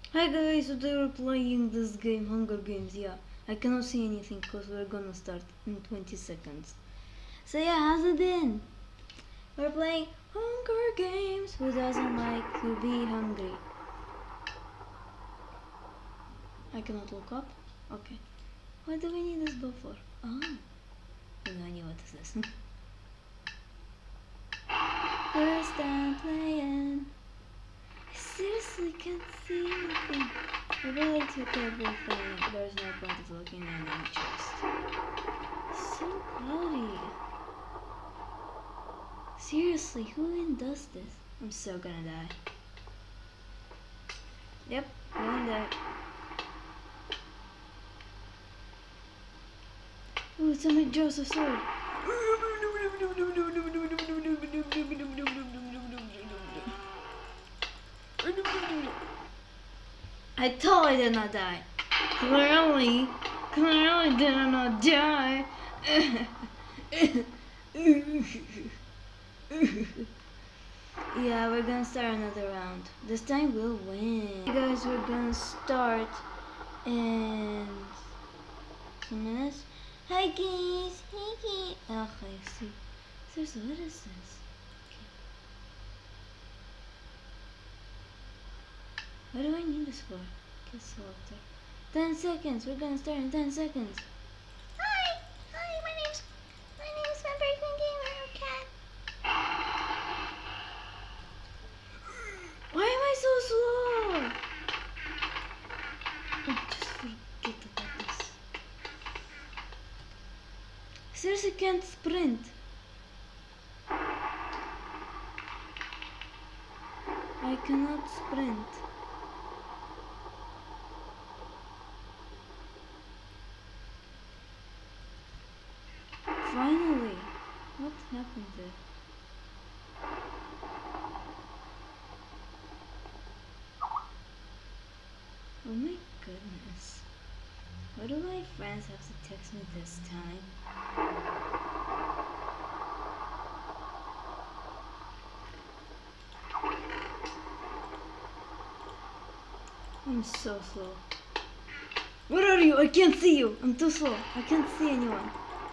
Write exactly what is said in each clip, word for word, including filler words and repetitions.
Hi guys, today we're playing this game, Hunger Games. Yeah, I cannot see anything because we're gonna start in twenty seconds. So yeah, how's it been? We're playing Hunger Games. Who doesn't like to be hungry? I cannot look up. Okay. What do we need this bow for? Oh, no, I knew what is this. First time playing. I seriously can't see anything. I really took everything. There's no point of looking at any chest. So cloudy. Seriously, who even does this? I'm so gonna die. Yep, gonna die. Ooh, it's a McJoseph sword. I totally did not die. Clearly, clearly did not die. Yeah, we're gonna start another round. This time we'll win. You guys, we're gonna start in some minutes. Hi guys, hey guys. Okay, see. Seriously, what is this? What do I need this for? Kill selector. Ten seconds. We're gonna start in ten seconds. Hi, hi. My name's my name's Vibration Gamer Cat. Why am I so slow? Oh, just forget about this. Seriously, can't sprint. I cannot sprint. Finally! What happened there? Oh my goodness. Why do my friends have to text me this time? I'm so slow. Where are you? I can't see you! I'm too slow. I can't see anyone.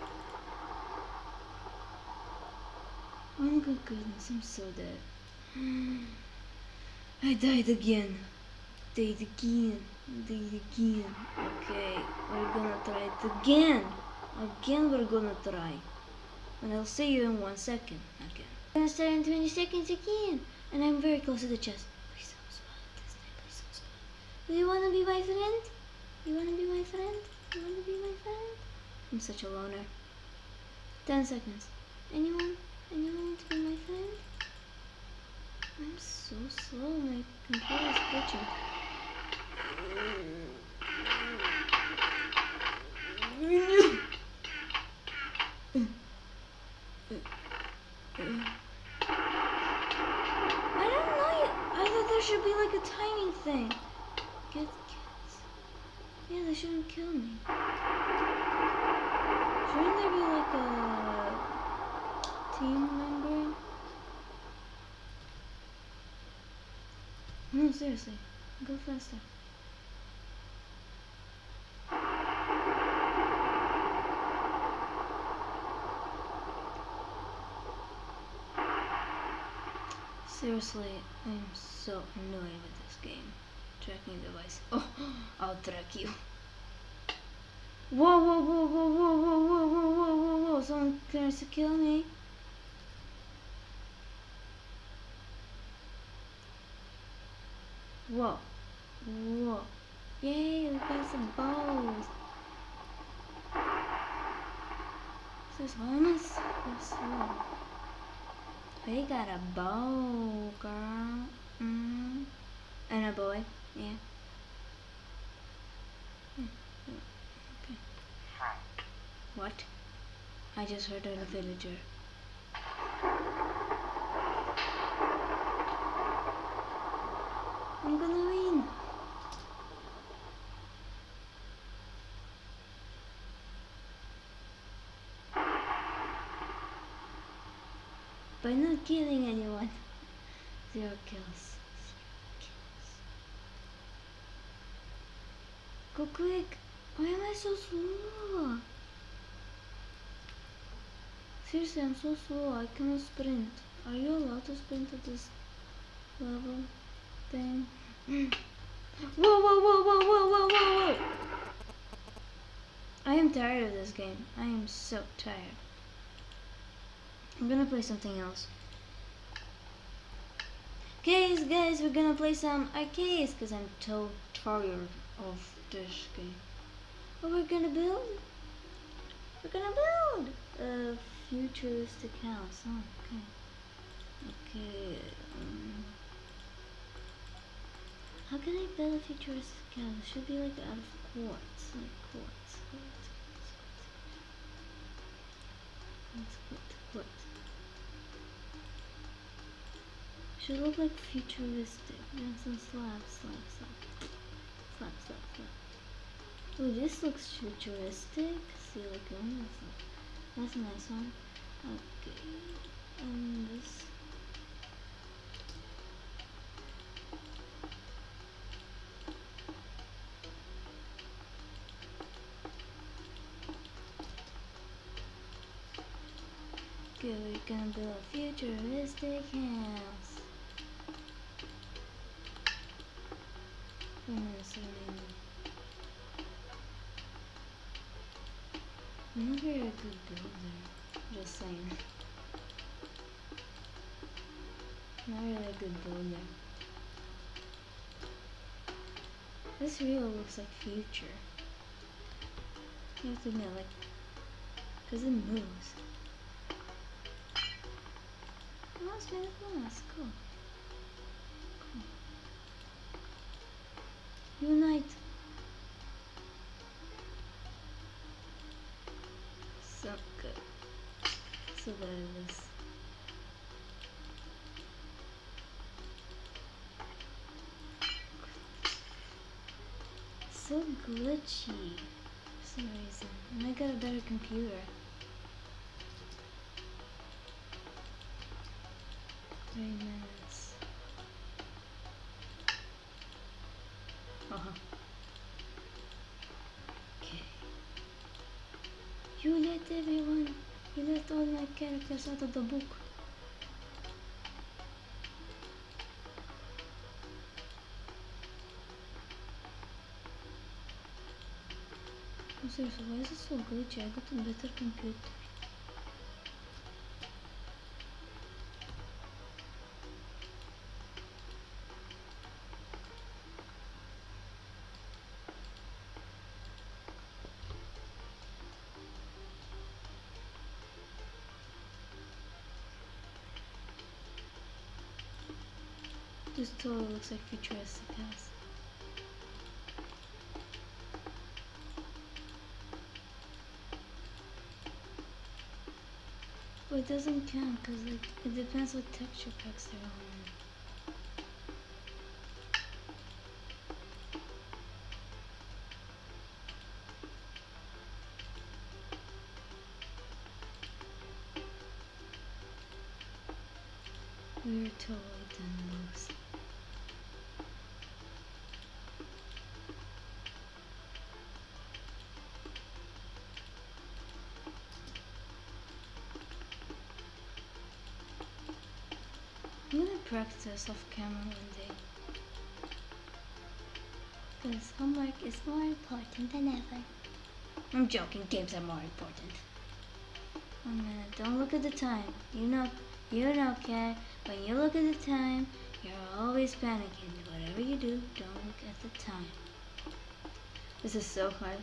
Oh my goodness, I'm so dead. I died again. Died again. Died again. Okay, we're gonna try it again. Again, we're gonna try. And I'll see you in one second. Again. I'm gonna start in twenty seconds again. And I'm very close to the chest. Please don't spot this time. Please don't spot. Do you wanna be my friend? You wanna be my friend? You wanna be my friend? I'm such a loner. Ten seconds. Anyone? Anyone want to be my friend? I'm so slow, my computer is glitching. I don't know. I thought there should be like a timing thing. Get kids. Yeah, they shouldn't kill me. Shouldn't there be like a team member? No, seriously. Go faster. Seriously, I'm so annoyed with this game. Tracking device. Oh, I'll track you. Whoa, whoa, whoa, whoa, whoa, whoa, whoa, whoa, whoa, whoa, whoa. Someone tries to kill me. Whoa. Whoa. Yay, we got some bows. This is almost so slow. We got a bow, girl. Mm. And a boy. Yeah. yeah. Okay. What? I just heard a villager. I'm gonna win. By not killing anyone. Zero kills. Zero kills. Go quick! Why am I so slow? Seriously, I'm so slow. I cannot sprint. Are you allowed to sprint at this level thing? Whoa, whoa, whoa, whoa, whoa, whoa, whoa, whoa! I am tired of this game. I am so tired. I'm gonna play something else. Guys, guys, we're gonna play some arcades because I'm so tired of this game. What we're gonna build? We're gonna build a futuristic house. Oh, okay. Okay. Um, how can I build a futuristic house? It should be like out of quartz, like quartz. Quartz, quartz, quartz, quartz. Should look like futuristic. And some slabs, slabs, slabs, slabs, slabs, slabs. Oh, this looks futuristic. Silicone. That's a nice one. Okay. And this. Okay, we're gonna build a futuristic house. Wait a minute, so I'm not very a good builder. Just saying. Not really a good builder. This really looks like future. You have to admit, like, cause it moves. Oh, it's made of glass. Cool. Cool. Unite. So good. So bad at this. So glitchy for some reason. And I got a better computer. Three minutes. Uh-huh. Okay. You let everyone, you let all my characters out of the book. I'm seriously, why is it so glitchy? I got a better computer. This totally looks like futuristic house. But it doesn't count because like it depends what texture packs they're on. We're totally done those. I'm gonna practice off camera one day. Because homework is more important than ever. I'm joking, games are more important. One minute, don't look at the time. You know, you know, cat, when you look at the time, you're always panicking. Whatever you do, don't look at the time. This is so hard.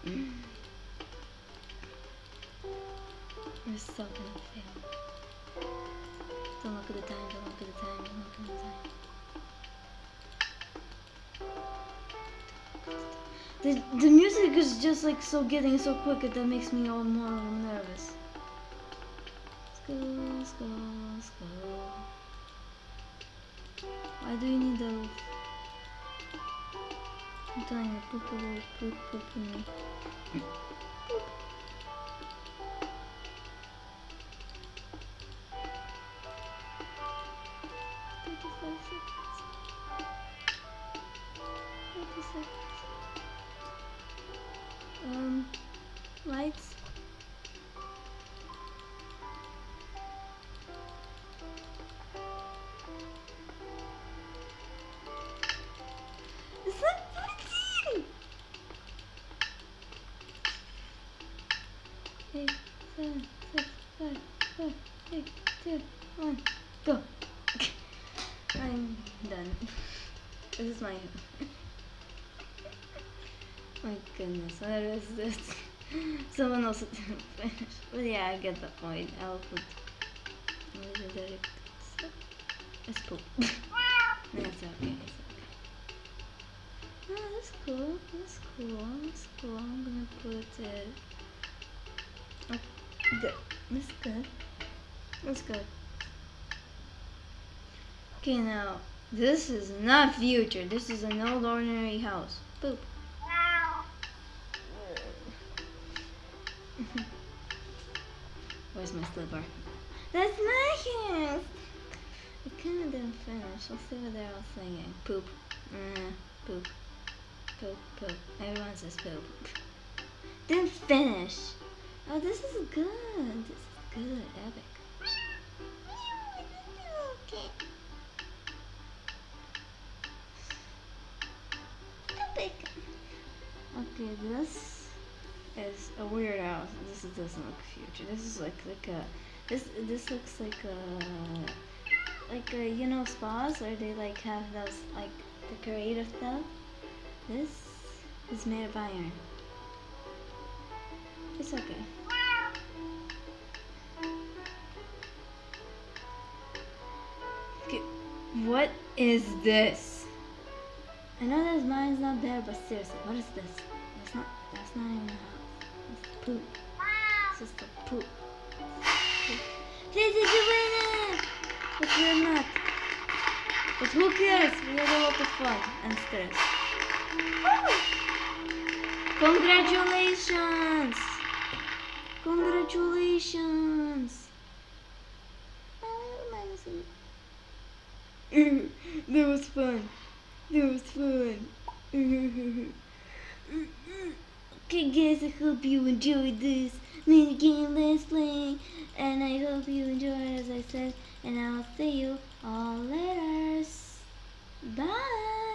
We're so gonna fail. Don't look at the time, don't look at the time, don't look at the time. The, the music is just like so getting so quick that that makes me all more nervous. Let's go, let's go, let's go. Why do you need a roof? I'm telling you, poop, poop, poop, poop, poop me. thirty-five seconds. thirty seconds. Um, lights. It's not fourteen! Eight, seven, six, five, four, three, two, one, go! I'm done. This is my... My goodness, what is this? Someone else didn't finish. But yeah, I get the point. I'll put... It's cool. No, it's okay, it's okay. No, that's cool, that's cool, that's cool. I'm gonna put it... Oh, good. That's good. That's good. Okay, now, this is not future. This is an old ordinary house. Boop. Where's my slipper? That's my house! I kinda didn't finish. Let's see what they're all singing. Poop. Mm, poop. Poop, poop. Everyone says poop. Didn't finish! Oh, this is good. This is good. Epic. Okay. Epic. Okay, this is a weird house. This doesn't look future. This is like like a this this looks like a like a, you know, spas where they like have those like decorative stuff. This is made of iron. It's okay. Okay, what is this? I know that mine's not there, but seriously, what is this? That's not. That's not even a house. It's poop. It's just a poop. poop. This is the winner! But we're not. But who cares? We had a lot of fun and stress. Woo! Congratulations! Congratulations! That was fun. That was fun. Okay guys, I hope you enjoyed this mini game let's play, and I hope you enjoyed, as I said, and I'll see you all later. Bye!